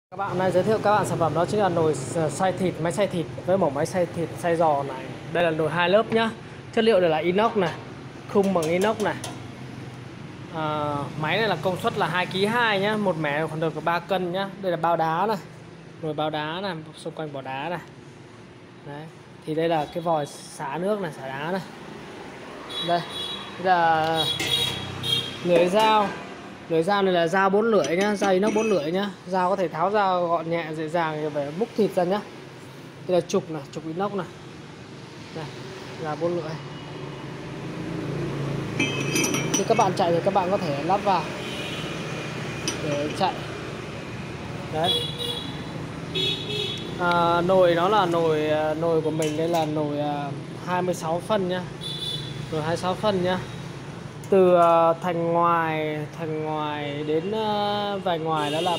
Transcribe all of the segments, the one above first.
Các bạn nay giới thiệu các bạn sản phẩm đó chính là nồi xay thịt, máy xay thịt với mẫu máy xay thịt xay giò này. Đây là nồi 2 lớp nhá. Chất liệu đều là inox này, khung bằng inox này. Máy này là công suất là 2,2 kg nhá, một mẻ còn được 3 cân nhá. Đây là bao đá này, nồi bao đá này, xung quanh vỏ đá này. Đấy. Thì đây là cái vòi xả nước này, xả đá này. Đây là lưỡi dao. Lưỡi dao này là dao 4 lưỡi nhá, dao inox 4 lưỡi nhá. Dao có thể tháo ra gọn nhẹ dễ dàng để múc thịt ra nhá. Đây là trục này, trục inox này. Này, là 4 lưỡi. Khi các bạn chạy thì các bạn có thể lắp vào để chạy. Đấy. Nồi nó là nồi của mình đây là nồi 26 phân nhá. Nồi 26 phân nhá. Từ thành ngoài đến vài ngoài đó là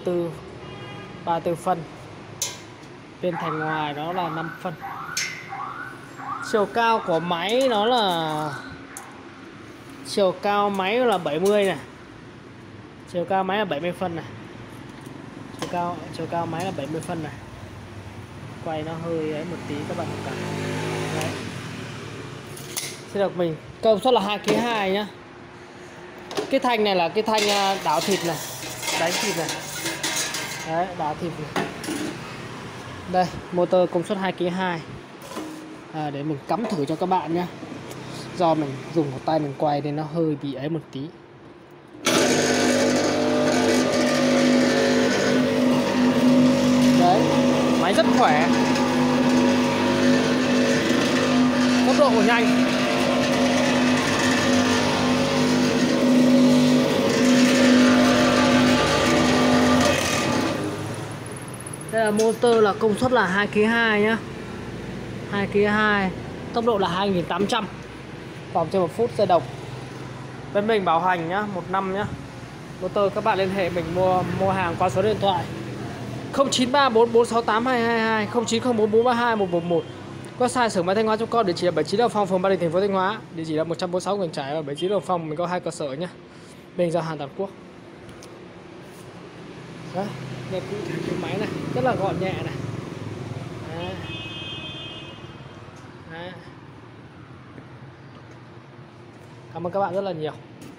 34 phân. Bên thành ngoài đó là 5 phân. Chiều cao của máy nó là chiều cao máy là 70 này. Chiều cao máy là 70 phân này. Chiều cao máy là 70 phân này. Quay nó hơi ấy một tí các bạn thông cảm. Đấy. Sẽ được mình công suất là 2,2 kg nhá. Cái thanh này là cái thanh đảo thịt này, đánh thịt này. Đấy, đảo thịt này. Đây, motor công suất 2,2 kg. Để mình cắm thử cho các bạn nhé. Do mình dùng một tay mình quay nên nó hơi bị ấy một tí. Đấy, máy rất khỏe. Tốc độ nhanh. Đây là motor là công suất là 2,2 kg nhá. 2,2 kg. Tốc độ là 2.800 vòng trên 1 phút giây đồng. Bên mình bảo hành nhá, 1 năm nhá. Motor các bạn liên hệ mình mua hàng qua số điện thoại 0934468222, 0904432111. Website xưởng máy Thanh Hóa.com, địa chỉ là 79 Đồng Phong, phường Ba Đình, thành phố Thanh Hóa. Địa chỉ là 146 Nguyễn Trãi và 79 Đồng Phong, mình có 2 cơ sở nhá. Mình giao hàng toàn quốc. Đấy, đây cụ thể cái máy này rất là gọn nhẹ này. Đấy. Đấy. Cảm ơn các bạn rất là nhiều.